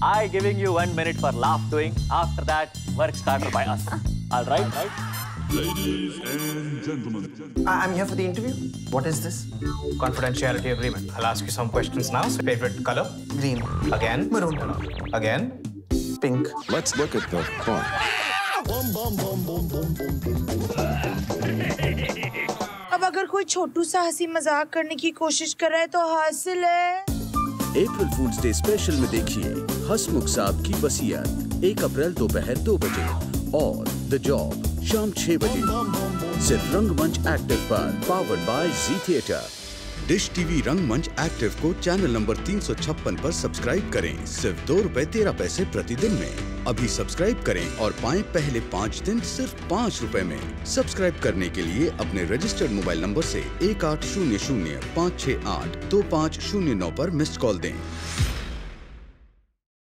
I giving you 1 minute for laugh doing. After that, work started by us. All right? Ladies and gentlemen. I'm here for the interview. What is this? Confidentiality agreement. I'll ask you some questions now. So favorite color? Green. Again? Maroon. Again? Pink. Let's look at the fun. अब अगर कोई छोटू सा हंसी मजाक करने की कोशिश कर रहा है तो हासिल है। अप्रैल फूल्स डे स्पेशल में देखिए हसमुख साहब की वसीयत 1 अप्रैल दोपहर 2 बजे और द जॉब शाम 6 बजे सिर्फ रंगमंच एक्टिव पर, powered by Zee theatre. Dish TV Rangmanch active को चैनल नंबर 356 पर सब्सक्राइब करें सिर्फ ₹2.13 प्रतिदिन में। अभी सब्सक्राइब करें और पाएं पहले 5 दिन सिर्फ ₹5 में। सब्सक्राइब करने के लिए अपने रजिस्टर्ड मोबाइल नंबर से 1800 568 2509 पर मिस्ड कॉल दें।